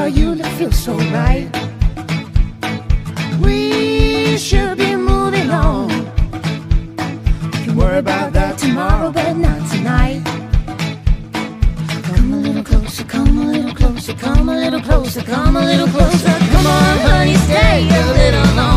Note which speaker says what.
Speaker 1: about you that feels so right. We should be moving on. You can worry about that tomorrow, but not tonight. Come a little closer, come a little closer, come a little closer, come a little closer. Come on, honey, stay a little longer.